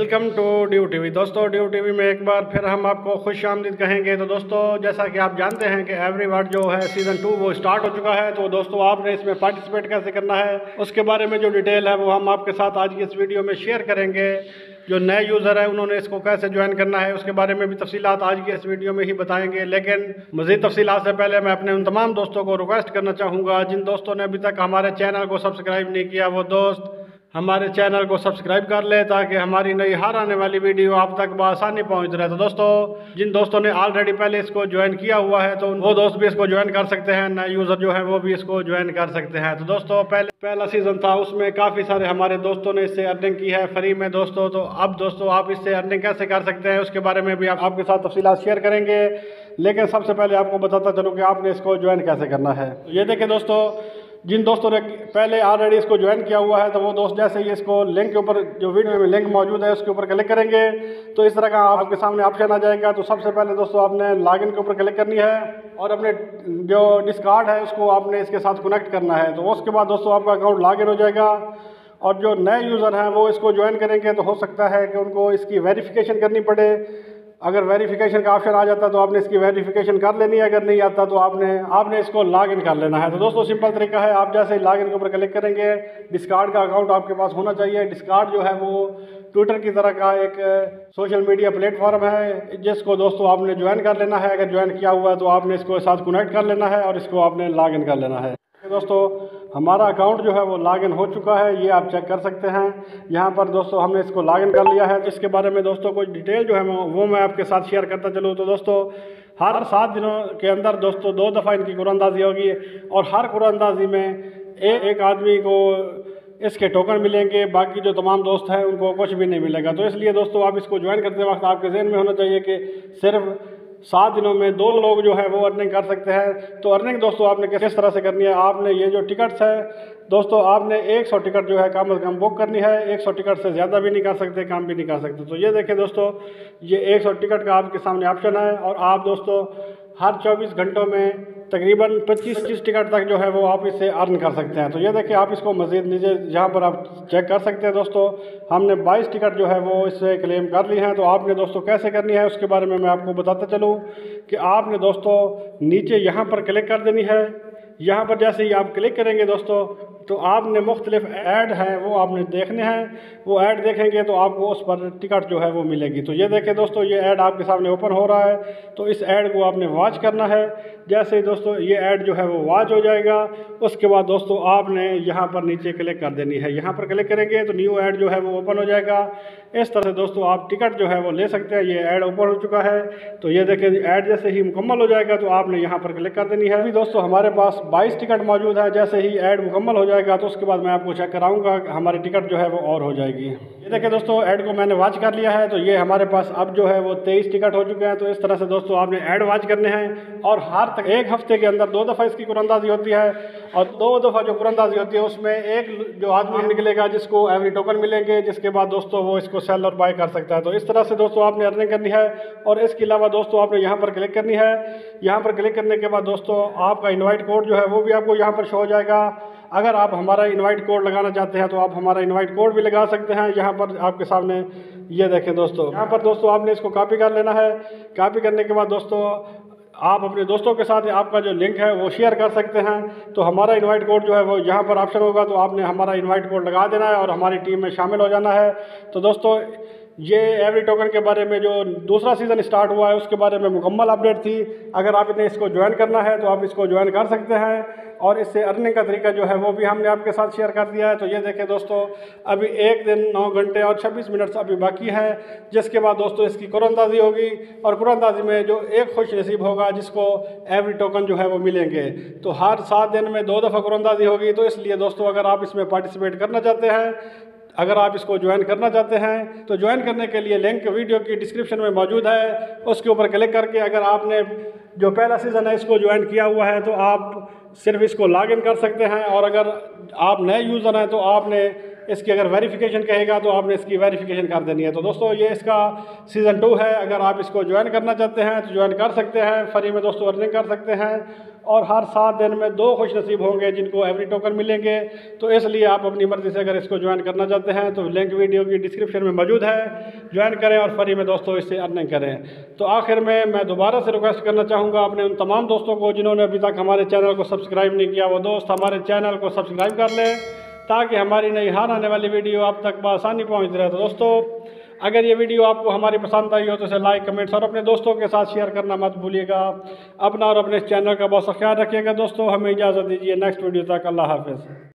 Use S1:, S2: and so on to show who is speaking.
S1: Welcome to Dew TV. दोस्तों Dew TV में एक बार फिर हम आपको खुश आमदीद कहेंगे। तो दोस्तों जैसा कि आप जानते हैं कि एवरी वर्ड जो है सीज़न 2 वो स्टार्ट हो चुका है। तो दोस्तों आपने इसमें पार्टिसिपेट कैसे करना है उसके बारे में जो डिटेल है वो हम आपके साथ आज की इस वीडियो में शेयर करेंगे। जो नए यूज़र है उन्होंने इसको कैसे ज्वाइन करना है उसके बारे में भी तफसीलात आज की इस वीडियो में ही बताएंगे। लेकिन मज़ीद तफसीलात से पहले मैं अपने उन तमाम दोस्तों को रिक्वेस्ट करना चाहूँगा जिन दोस्तों ने अभी तक हमारे चैनल को सब्सक्राइब नहीं किया वो दोस्त हमारे चैनल को सब्सक्राइब कर ले ताकि हमारी नई हर आने वाली वीडियो आप तक बआसानी पहुंच रहे। तो दोस्तों जिन दोस्तों ने ऑलरेडी पहले इसको ज्वाइन किया हुआ है तो वो दोस्त भी इसको ज्वाइन कर सकते हैं, नए यूज़र जो है वो भी इसको ज्वाइन कर सकते हैं। तो दोस्तों पहला सीज़न था उसमें काफ़ी सारे हमारे दोस्तों ने इससे अर्निंग की है फ्री में दोस्तों। तो अब दोस्तों आप इससे अर्निंग कैसे कर सकते हैं उसके बारे में भी आपके साथ तफसीलात शेयर करेंगे। लेकिन सबसे पहले आपको बताता चलूँ कि आपने इसको ज्वाइन कैसे करना है। ये देखें दोस्तों, जिन दोस्तों ने पहले ऑलरेडी इसको ज्वाइन किया हुआ है तो वो दोस्त जैसे ही इसको लिंक के ऊपर जो वीडियो में लिंक मौजूद है उसके ऊपर क्लिक करेंगे तो इस तरह का आपके सामने ऑप्शन आ जाएगा। तो सबसे पहले दोस्तों आपने लॉगिन के ऊपर क्लिक करनी है और अपने जो डिस्कॉर्ड है उसको आपने इसके साथ कनेक्ट करना है। तो उसके बाद दोस्तों आपका अकाउंट लॉगिन हो जाएगा और जो नए यूज़र हैं वो इसको ज्वाइन करेंगे तो हो सकता है कि उनको इसकी वेरिफिकेशन करनी पड़े। अगर वेरिफिकेशन का ऑप्शन आ जाता तो आपने इसकी वेरिफिकेशन कर लेनी है, अगर नहीं आता तो आपने इसको लॉगिन कर लेना है। तो दोस्तों सिंपल तरीका है, आप जैसे ही लॉगिन के ऊपर क्लिक करेंगे डिस्कॉर्ड का अकाउंट आपके पास होना चाहिए। डिस्कॉर्ड जो है वो ट्विटर की तरह का एक सोशल मीडिया प्लेटफॉर्म है जिसको दोस्तों आपने ज्वाइन कर लेना है। अगर ज्वाइन किया हुआ है तो आपने इसको साथ कनेक्ट कर लेना है और इसको आपने लॉगिन कर लेना है। दोस्तों हमारा अकाउंट जो है वो लॉगिन हो चुका है, ये आप चेक कर सकते हैं। यहाँ पर दोस्तों हमने इसको लॉगिन कर लिया है। इसके बारे में दोस्तों कुछ डिटेल जो है वो मैं आपके साथ शेयर करता चलूँ। तो दोस्तों हर 7 दिनों के अंदर दोस्तों 2 दफ़ा इनकी कुरानंदाजी होगी और हर कुरानंदाजी में एक आदमी को इसके टोकन मिलेंगे, बाकी जो तमाम दोस्त हैं उनको कुछ भी नहीं मिलेगा। तो इसलिए दोस्तों आप इसको ज्वाइन करते वक्त आपके ज़हन में होना चाहिए कि सिर्फ 7 दिनों में 2 लोग जो है वो अर्निंग कर सकते हैं। तो अर्निंग दोस्तों आपने किस तरह से करनी है, आपने ये जो टिकट्स है दोस्तों आपने 100 टिकट जो है कम से कम बुक करनी है। 100 टिकट से ज़्यादा भी नहीं कर सकते, कम भी नहीं कर सकते। तो ये देखें दोस्तों, ये 100 टिकट का आपके सामने ऑप्शन है और आप दोस्तों हर 24 घंटों में तकरीबन 25-30 टिकट तक जो है वो आप इससे अर्न कर सकते हैं। तो ये देखिए आप इसको मज़ीद नीचे यहाँ पर आप चेक कर सकते हैं। दोस्तों हमने 22 टिकट जो है वो इससे क्लेम कर ली हैं। तो आपने दोस्तों कैसे करनी है उसके बारे में मैं आपको बताता चलूँ कि आपने दोस्तों नीचे यहाँ पर क्लिक कर देनी है। यहाँ पर जैसे ही आप क्लिक करेंगे दोस्तों तो आपने मुख्तलिफ ऐड हैं वो आपने देखने हैं। वो ऐड देखेंगे तो आपको उस पर टिकट जो है वो मिलेगी। तो ये देखें दोस्तों, ये ऐड आपके सामने ओपन हो रहा है तो इस ऐड को आपने वॉच करना है। जैसे ही दोस्तों ये ऐड जो है वो वॉच हो जाएगा उसके बाद दोस्तों आपने यहाँ पर नीचे क्लिक कर देनी है। यहाँ पर क्लिक करेंगे तो न्यू ऐड जो है वो ओपन हो जाएगा। इस तरह से दोस्तों आप टिकट जो है वो ले सकते हैं। ये ऐड ओपन हो चुका है तो ये देखें ऐड जैसे ही मुकम्मल हो जाएगा तो आपने यहाँ पर क्लिक कर देनी है। अभी दोस्तों हमारे पास 22 टिकट मौजूद है। जैसे ही ऐड मुकम्मल हो जाएगा तो उसके बाद मैं आपको चेक कराऊंगा हमारी टिकट जो है वो और हो जाएगी। ये देखिए दोस्तों ऐड को मैंने वॉच कर लिया है तो ये हमारे पास अब जो है वो 23 टिकट हो चुके हैं। तो इस तरह से दोस्तों आपने ऐड वॉच करने हैं और हर तक 1 हफ्ते के अंदर 2 दफ़ा इसकी कुरानंदाजी होती है और 2 दफ़ा जो कुरानंदाजी होती है उसमें एक जो आदमी निकलेगा जिसको एवरी टोकन मिलेंगे, जिसके बाद दोस्तों वो इसको सेल और बाय कर सकता है। तो इस तरह से दोस्तों आपने अर्निंग करनी है और इसके अलावा दोस्तों आपने यहाँ पर क्लिक करनी है। यहाँ पर क्लिक करने के बाद दोस्तों आपका इनवाइट कोड जो है वो भी आपको यहाँ पर शो हो जाएगा। अगर आप हमारा इनवाइट कोड लगाना चाहते हैं तो आप हमारा इनवाइट कोड भी लगा सकते हैं। यहाँ पर आपके सामने ये देखें दोस्तों, यहाँ पर दोस्तों आपने इसको कॉपी कर लेना है। कॉपी करने के बाद दोस्तों आप अपने दोस्तों के साथ आपका जो लिंक है वो शेयर कर सकते हैं। तो हमारा इनवाइट कोड जो है वो यहाँ पर ऑप्शन होगा तो आपने हमारा इनवाइट कोड लगा देना है और हमारी टीम में शामिल हो जाना है। तो दोस्तों ये एवरी टोकन के बारे में जो दूसरा सीज़न स्टार्ट हुआ है उसके बारे में मुकम्मल अपडेट थी। अगर आपने इसको ज्वाइन करना है तो आप इसको ज्वाइन कर सकते हैं और इससे अर्निंग का तरीका जो है वो भी हमने आपके साथ शेयर कर दिया है। तो ये देखें दोस्तों, अभी 1 दिन 9 घंटे और 26 मिनट अभी बाकी है, जिसके बाद दोस्तों इसकी कुरानंदाजी होगी और कुरानंदाजी में जो एक खुश नसीब होगा जिसको एवरी टोकन जो है वो मिलेंगे। तो हर 7 दिन में 2 दफ़ा कुरानंदाजी होगी। तो इसलिए दोस्तों अगर आप इसमें पार्टिसिपेट करना चाहते हैं, अगर आप इसको ज्वाइन करना चाहते हैं तो ज्वाइन करने के लिए लिंक वीडियो की डिस्क्रिप्शन में मौजूद है। उसके ऊपर क्लिक करके अगर आपने जो पहला सीज़न है इसको ज्वाइन किया हुआ है तो आप सिर्फ इसको लॉगिन कर सकते हैं और अगर आप नए यूज़र हैं तो आपने اس کی اگر ویریفیکیشن کہے گا تو آپ نے اس کی ویریفیکیشن کر دینی ہے۔ تو دوستو یہ اس کا سیزن 2 ہے، اگر آپ اس کو جوائن کرنا چاہتے ہیں تو جوائن کر سکتے ہیں، فری میں دوستو ارننگ کر سکتے ہیں، اور ہر 7 دن میں 2 خوش نصیب ہوں گے جن کو ایوری ٹوکن ملیں گے۔ تو اس لیے آپ اپنی مرضی سے اگر اس کو جوائن کرنا چاہتے ہیں تو لنک ویڈیو کی ڈسکرپشن میں موجود ہے، جوائن کریں اور فری میں دوستو اس سے ارننگ کریں۔ تو آخر میں دوبارہ سے ریکویسٹ کرنا چاہوں گا اپنے ان تمام دوستوں کو جنہوں نے ابھی تک ہمارے چینل کو سبسکرائب نہیں کیا، وہ دوست ہمارے چینل کو سبسکرائب کر لیں تاکہ ہماری نئی ہر آنے والی ویڈیو آپ تک بآسانی پہنچ رہے۔ تو دوستو اگر یہ ویڈیو آپ کو ہماری پسند آئی ہو تو اسے لائک، کمنٹس اور اپنے دوستوں کے ساتھ شیئر کرنا مت بھولیے گا۔ اپنا اور اپنے اس چینل کا بہت سا خیال رکھیے گا دوستو۔ ہمیں اجازت دیجیے نیکسٹ ویڈیو تک، اللہ حافظ۔